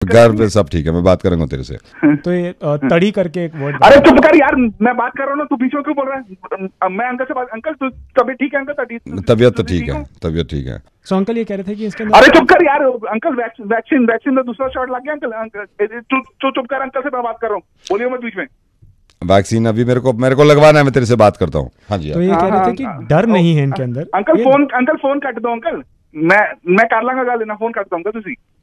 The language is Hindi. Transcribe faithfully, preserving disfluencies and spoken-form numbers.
घर पे सब ठीक है, मैं बात करूंगा तेरे से। तो ये अ, तड़ी करके एक वर्ड। अरे चुप कर यार, मैं बात कर रहा हूँ ना, तू बीच में क्यों बोल रहा है? मैं अंकल से बात, अंकल तू तबियत ठीक है अंकल? तबीयत तो ठीक है, तबीयत ठीक है। सो अंकल ये कह रहे थे कि इसके अंदर। अरे चुप कर यार अंकल, वैक्सीन वैक्सीन में दूसरा शॉट लग गया अंकल। अंकल तू चुप कर, अंकल से मैं बात कर रहा हूँ, बोलिए मत बीच में। वैक्सीन अभी मेरे को मेरे को लगवाना है, मैं तेरे से बात करता हूँ। हाँ जी। तो ये कह रहे थे कि डर नहीं है इनके अंदर। अंकल फोन अंकल फोन काट दो अंकल, मैं मैं कर लांगा, गा लेना, फोन काट दो अंकल तुसी।